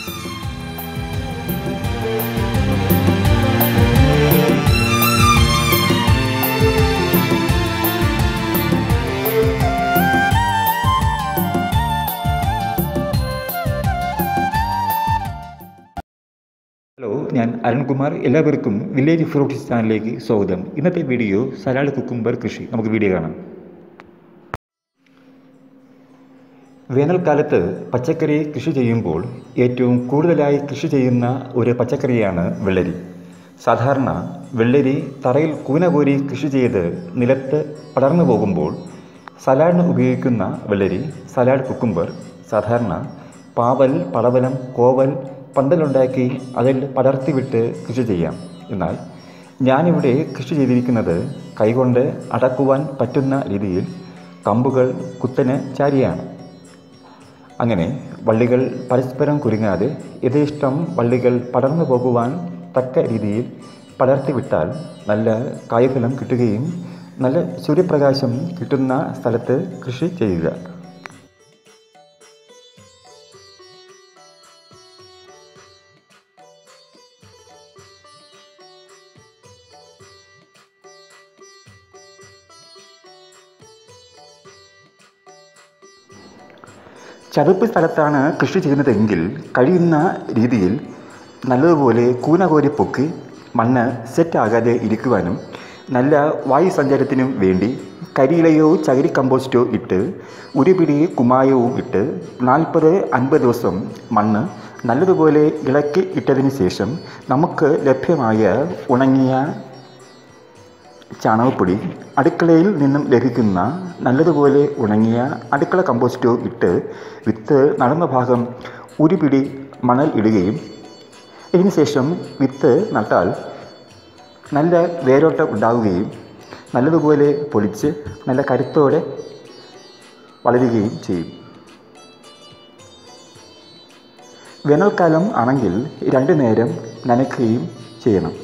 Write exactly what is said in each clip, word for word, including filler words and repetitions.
Hello, ഞാൻ അരുൺകുമാർ. എല്ലാവർക്കും village fruits ചാനലിലേക്ക് സ്വാഗതം. ഇന്നത്തെ വീഡിയോ സലാഡ് കുക്കുംബർ കൃഷി. നമുക്ക് വീഡിയോ കാണാം. വേനൽക്കാലത്ത് പച്ചക്കറി കൃഷി ചെയ്യുമ്പോൾ ഏറ്റവും കൂടുതലായി കൃഷി ചെയ്യുന്ന ഒരു പച്ചക്കറിയാണ് വെള്ളരി. സാധാരണ വെള്ളരി തറയിൽ കൂന കോരി കൃഷി ചെയ്ത് നിലത്ത് പടർന്നു പോകുമ്പോൾ സലാഡിന് ഉപയോഗിക്കുന്ന വെള്ളരി സലാഡ് കുക്കുംബർ സാധാരണ പാവൽ, പടവലം, കോവൽ, പന്തലുണ്ടാക്കി അതിൽ പടർത്തിവിട്ട് കൃഷി ചെയ്യാം. എന്നാൽ ഞാനിവിടെ കൃഷി ചെയ്തിരിക്കുന്നത് കൈകൊണ്ട് അടക്കുവാൻ പറ്റുന്ന രീതിയിൽ കമ്പുകൾ കുത്തനെ ചാരിയാണ്. അങ്ങനെ വള്ളികൾ പരസ്പരം കുരുങ്ങാതെ യഥേഷ്ടം വള്ളികൾ പടർന്നു പോകുവാൻ തക്ക രീതിയിൽ പടർത്തിവിട്ടാൽ നല്ല കായ്ഫലം കിട്ടുകയും നല്ല സൂര്യപ്രകാശം കിട്ടുന്ന സ്ഥലത്ത് കൃഷി ചെയ്യുക. ചതുപ്പ് സ്ഥലത്താണ് കൃഷി ചെയ്യുന്നതെങ്കിൽ കഴിയുന്ന രീതിയിൽ നല്ലതുപോലെ കൂന കോരി പൊക്കി മണ്ണ് സെറ്റാകാതെ ഇരിക്കുവാനും നല്ല വായു സഞ്ചാരത്തിനും വേണ്ടി കരിയിലയോ ചകിരി കമ്പോസ്റ്റോ ഇട്ട് ഒരു പിടി കുമ്മായവും ഇട്ട് നാൽപ്പത് അൻപത് ദിവസം മണ്ണ് നല്ലതുപോലെ ഇളക്കി ഇട്ടതിന് ശേഷം നമുക്ക് ലഭ്യമായ ഉണങ്ങിയ ചാണകപ്പൊടി, അടുക്കളയിൽ നിന്നും ലഭിക്കുന്ന നല്ലതുപോലെ ഉണങ്ങിയ അടുക്കള കമ്പോസ്റ്റോ ഇട്ട് വിത്ത് നടുന്ന ഭാഗം ഒരു പിടി മണൽ ഇടുകയും ഇതിന് ശേഷം വിത്ത് നട്ടാൽ നല്ല വേരോട്ടം ഉണ്ടാവുകയും നല്ലതുപോലെ പൊടിച്ച് നല്ല കരുത്തോടെ വളരുകയും ചെയ്യും. വേനൽക്കാലം ആണെങ്കിൽ രണ്ടു നേരം നനയ്ക്കുകയും ചെയ്യണം.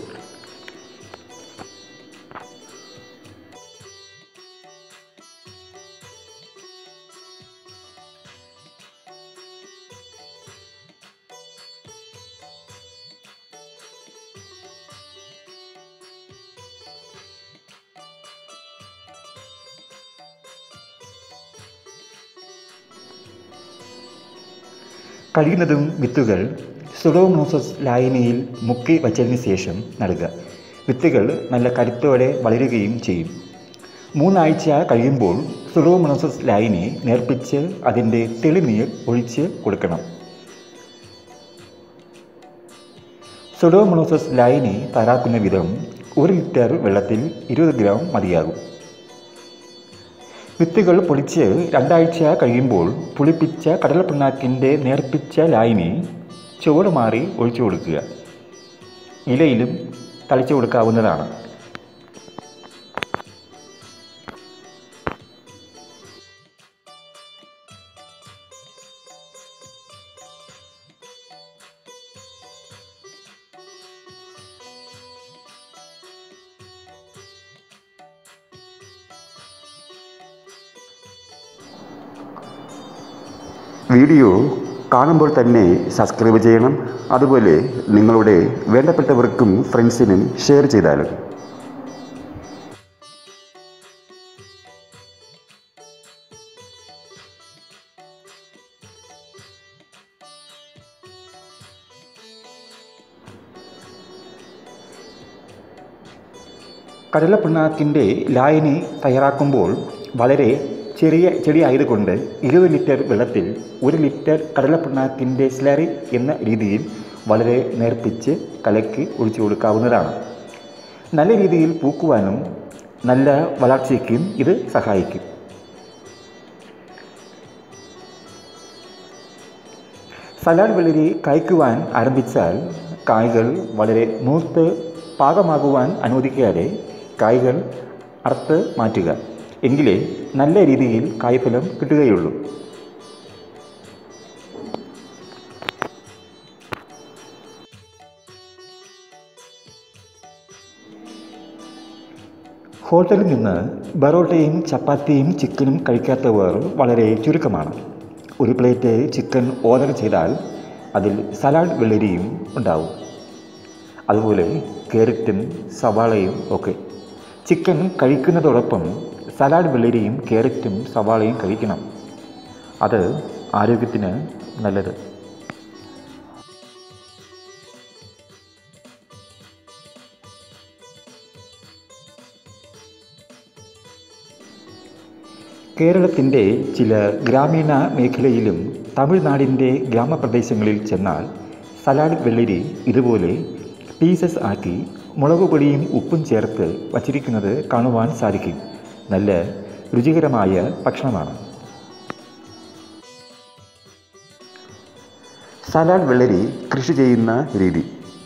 കഴിയുന്നതും വിത്തുകൾ സുഡോമോണാസ് ലായനിയിൽ മുക്കി വച്ചതിന് ശേഷം നടുക. വിത്തുകൾ നല്ല കരുത്തോടെ വളരുകയും ചെയ്യും. മൂന്നാഴ്ച കഴിയുമ്പോൾ സുഡോമോണാസ് ലായനി നേർപ്പിച്ച് അതിൻ്റെ തെളിനീർ ഒഴിച്ച് കൊടുക്കണം. സുഡോമോണാസ് ലായനി തയ്യാറാക്കുന്ന വിധം ഒരു ലിറ്റർ വെള്ളത്തിൽ ഇരുപത് ഗ്രാം മതിയാകും. വിത്തുകൾ പൊടിച്ച് രണ്ടാഴ്ച കഴിയുമ്പോൾ പുളിപ്പിച്ച കടലപ്പിണ്ണാക്കിൻ്റെ നേർപ്പിച്ച ലായനി ചുവട് മാറി ഒഴിച്ചു കൊടുക്കുക. ഇലയിലും തളിച്ചു കൊടുക്കാവുന്നതാണ്. വീഡിയോ കാണുമ്പോൾ തന്നെ സബ്സ്ക്രൈബ് ചെയ്യണം. അതുപോലെ നിങ്ങളുടെ വേണ്ടപ്പെട്ടവർക്കും ഫ്രണ്ട്സിനും ഷെയർ ചെയ്താലും. കടലപ്പിണ്ണാക്കിൻ്റെ ലായനി തയ്യാറാക്കുമ്പോൾ വളരെ ചെറിയ ചെടി ആയതുകൊണ്ട് ഇരുപത് ലിറ്റർ വെള്ളത്തിൽ ഒരു ലിറ്റർ കടലപ്പിണ്ണാക്കിൻ്റെ സ്ലറി എന്ന രീതിയിൽ വളരെ നേർപ്പിച്ച് കലക്കി ഒഴിച്ചു കൊടുക്കാവുന്നതാണ്. നല്ല രീതിയിൽ പൂക്കുവാനും നല്ല വളർച്ചയ്ക്കും ഇത് സഹായിക്കും. സലാഡ് വെള്ളരി കായ്ക്കുവാൻ ആരംഭിച്ചാൽ കായ്കൾ വളരെ മൂത്ത് പാകമാകുവാൻ അനുവദിക്കാതെ കായ്കൾ അറുത്ത് മാറ്റുക. എങ്കിലേ നല്ല രീതിയിൽ കായ്ഫലം കിട്ടുകയുള്ളൂ. ഹോട്ടലിൽ നിന്ന് ബറോട്ടയും ചപ്പാത്തിയും ചിക്കനും കഴിക്കാത്തവർ വളരെ ചുരുക്കമാണ്. ഒരു പ്ലേറ്റ് ചിക്കൻ ഓർഡർ ചെയ്താൽ അതിൽ സലാഡ് വെള്ളരിയും ഉണ്ടാവും. അതുപോലെ ക്യാരറ്റും സവാളയും ഒക്കെ. ചിക്കൻ കഴിക്കുന്നതോടൊപ്പം സലാഡ് വെള്ളരിയും ക്യാരറ്റും സവാളയും കഴിക്കണം. അത് ആരോഗ്യത്തിന് നല്ലത്. കേരളത്തിൻ്റെ ചില ഗ്രാമീണ മേഖലയിലും തമിഴ്നാടിൻ്റെ ഗ്രാമപ്രദേശങ്ങളിൽ ചെന്നാൽ സലാഡ് വെള്ളരി ഇതുപോലെ പീസസ് ആക്കി മുളക് പൊടിയും ഉപ്പും ചേർത്ത് വച്ചിരിക്കുന്നത് കാണുവാൻ സാധിക്കും. നല്ല രുചികരമായ ഭക്ഷണമാണ്. സലാഡ് വെള്ളരി കൃഷി ചെയ്യുന്ന രീതി.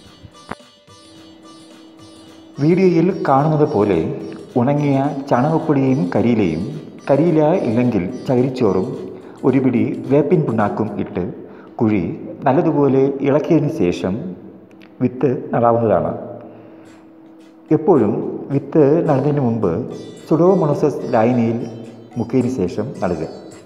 വീഡിയോയിൽ കാണുന്നത് പോലെ ഉണങ്ങിയ ചാണകപ്പൊടിയും കരിയിലയും, കരിയില ഇല്ലെങ്കിൽ ചകിരിച്ചോറും ഒരു പിടി വേപ്പിൻ പിണ്ണാക്കും ഇട്ട് കുഴി നല്ലതുപോലെ ഇളക്കിയതിന് ശേഷം വിത്ത് നടാവുന്നതാണ്. എപ്പോഴും വിത്ത് നടുന്നതിന് മുമ്പ് സുഡോമോണാസ് ലായനിയിൽ മുക്കിയതിന് ശേഷം നടുക.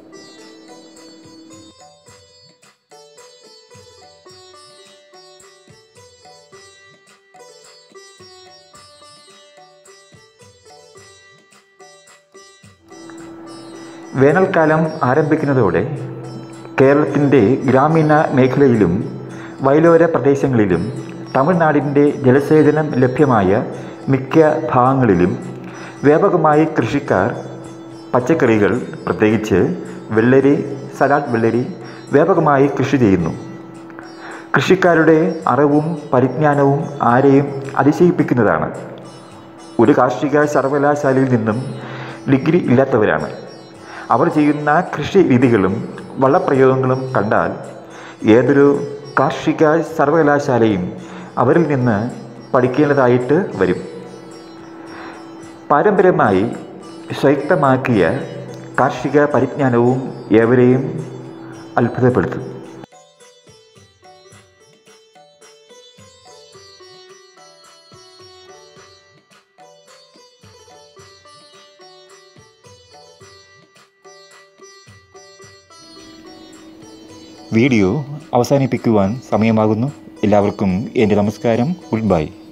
വേനൽക്കാലം ആരംഭിക്കുന്നതോടെ കേരളത്തിൻ്റെ ഗ്രാമീണ മേഖലയിലും വയലോര പ്രദേശങ്ങളിലും തമിഴ്നാടിൻ്റെ ജലസേചനം ലഭ്യമായ മിക്ക ഭാഗങ്ങളിലും വ്യാപകമായി കൃഷിക്കാർ പച്ചക്കറികൾ, പ്രത്യേകിച്ച് വെള്ളരി, സലാഡ് വെള്ളരി വ്യാപകമായി കൃഷി ചെയ്യുന്നു. കൃഷിക്കാരുടെ അറിവും പരിജ്ഞാനവും ആരെയും അതിശയിപ്പിക്കുന്നതാണ്. ഒരു കാർഷിക സർവകലാശാലയിൽ നിന്നും ഡിഗ്രി ഇല്ലാത്തവരാണ്. അവർ ചെയ്യുന്ന കൃഷി രീതികളും വളപ്രയോഗങ്ങളും കണ്ടാൽ ഏതൊരു കാർഷിക സർവകലാശാലയും അവരിൽ നിന്ന് പഠിക്കേണ്ടതായിട്ട് വരും. പാരമ്പര്യമായി സ്വായത്തമാക്കിയ കാർഷിക പരിജ്ഞാനവും ഏവരെയും അത്ഭുതപ്പെടുത്തും. വീഡിയോ അവസാനിപ്പിക്കുവാൻ സമയമാകുന്നു. എല്ലാവർക്കും എൻ്റെ നമസ്കാരം. Good by.